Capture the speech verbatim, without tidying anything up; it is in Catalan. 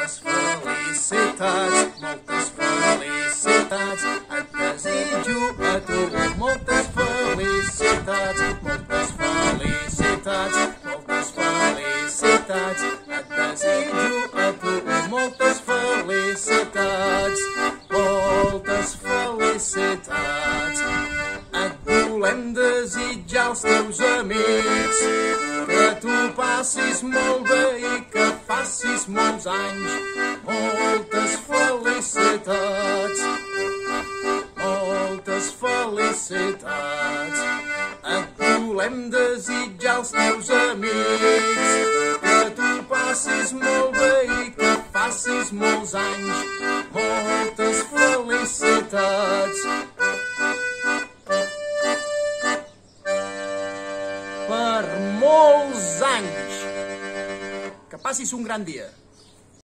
moltes felicitats, moltes felicitats. Et desitjo a tu moltes felicitats, moltes felicitats, moltes felicitats. Et desitjo a tu moltes felicitats, moltes felicitats. Et volem desitjar als teus amics que tu passis molt bé i que facis molts anys. Moltes felicitats, moltes felicitats. Et volem desitjar als teus amics que tu passis molt bé i que facis molts anys. Moltes felicitats. Per molts anys. Que passis un gran dia.